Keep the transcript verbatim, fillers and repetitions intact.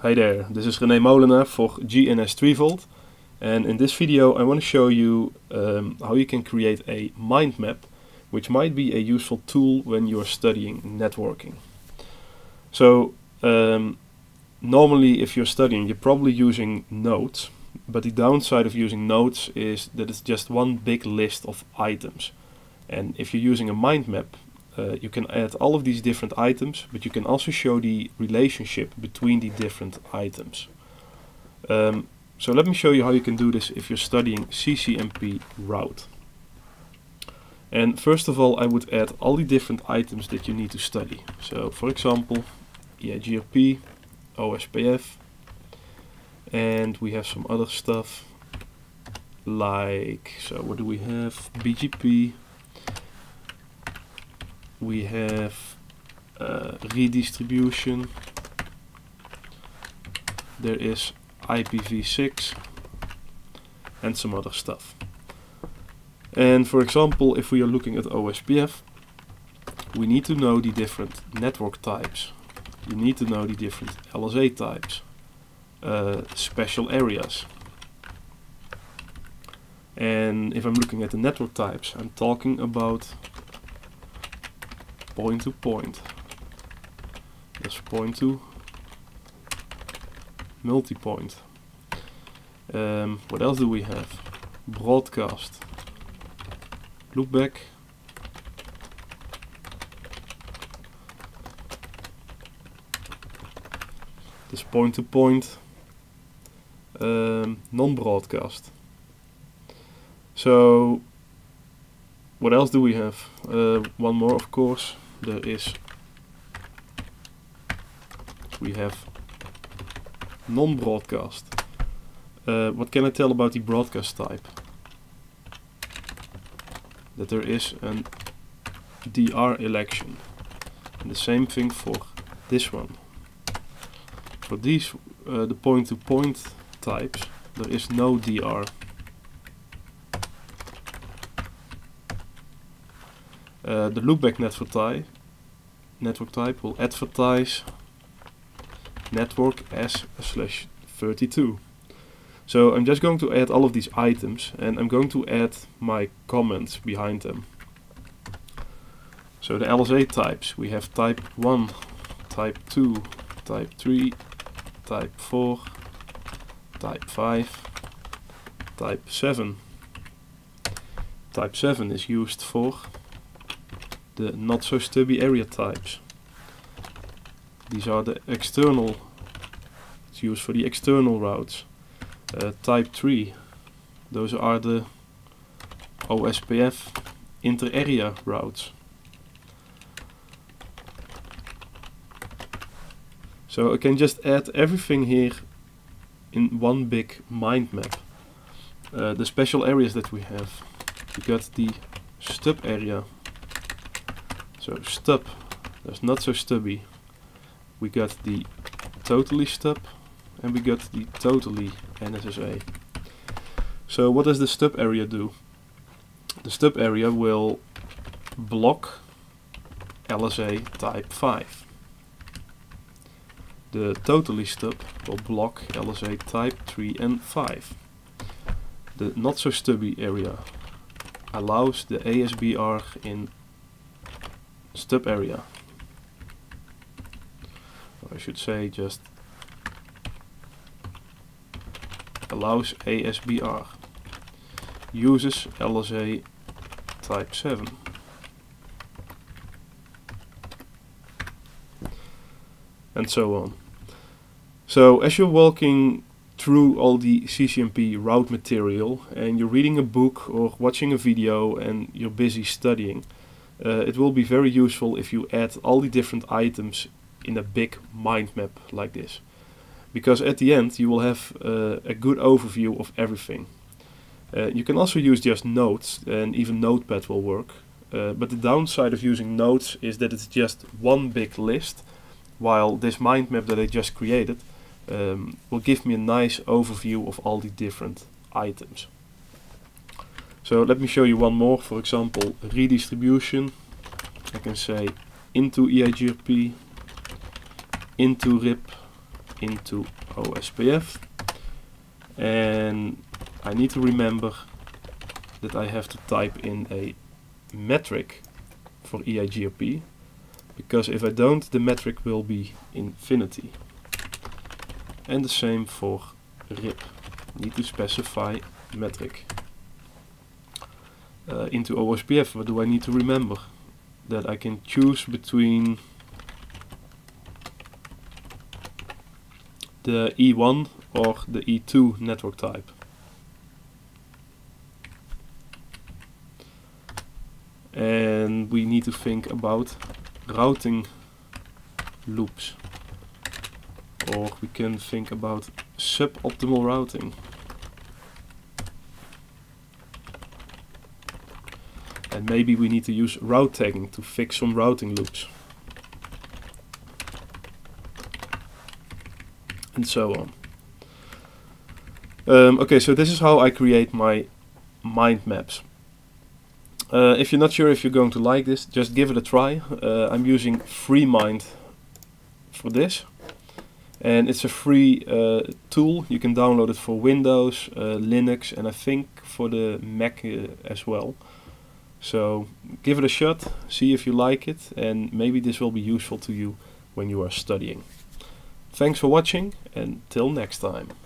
Hi there, this is René Molenaar for G N S three volt, and in this video I want to show you um, how you can create a mind map, which might be a useful tool when you're studying networking. So um, normally if you're studying you're probably using notes, but the downside of using notes is that it's just one big list of items. And if you're using a mind map, Uh, you can add all of these different items, but you can also show the relationship between the different items. Um, so let me show you how you can do this if you're studying C C M P route. And first of all, I would add all the different items that you need to study. So for example, E I G R P, O S P F, and we have some other stuff like, so what do we have? B G P. We have uh, redistribution, there is I P v six and some other stuff. And for example, if we are looking at O S P F, we need to know the different network types. You need to know the different L S A types, uh, special areas. And if I'm looking at the network types, I'm talking about point to point. There's point to multi-point. Um, what else do we have? Broadcast, loopback, this point to point, um, non-broadcast. So what else do we have? Uh, one more, of course. There is, we have non-broadcast. Uh, what can I tell about the broadcast type? That there is an D R election. And the same thing for this one. For these, uh, the point-to-point types, there is no D R. Uh, the loopback network type, network type will advertise network as slash thirty-two. So I'm just going to add all of these items and I'm going to add my comments behind them. So the L S A types, we have type one, type two, type three, type four, type five, type seven. Type seven is used for the not so stubby area types. These are the external, it's used for the external routes. Uh, type three, those are the O S P F inter-area routes. So I can just add everything here in one big mind map. Uh, the special areas that we have, we got the stub area. So stub, that's not so stubby. We got the totally stub and we got the totally N S S A. So what does the stub area do? The stub area will block L S A type five. The totally stub will block L S A type three and five. The not so stubby area allows the A S B R in stub area. Or I should say just allows A S B R, uses L S A type seven. And so on. So as you're walking through all the C C M P route material and you're reading a book or watching a video and you're busy studying, Uh, it will be very useful if you add all the different items in a big mind map like this. Because at the end you will have uh, a good overview of everything. Uh, you can also use just notes, and even Notepad will work. Uh, but the downside of using notes is that it's just one big list, while this mind map that I just created um, will give me a nice overview of all the different items. So let me show you one more. For example, redistribution. I can say into E I G R P, into R I P, into O S P F, and I need to remember that I have to type in a metric for E I G O P, because if I don't, the metric will be infinity. And the same for R I P. Need to specify metric. Uh, into O S P F, what do I need to remember? That I can choose between the E one or the E two network type. And we need to think about routing loops, or we can think about suboptimal routing. And maybe we need to use route tagging to fix some routing loops. And so on. Um, okay, so this is how I create my mind maps. Uh, if you're not sure if you're going to like this, just give it a try. Uh, I'm using FreeMind for this. And it's a free uh, tool. You can download it for Windows, uh, Linux, and I think for the Mac uh, as well. So give it a shot, see if you like it, and maybe this will be useful to you when you are studying. Thanks for watching, and till next time.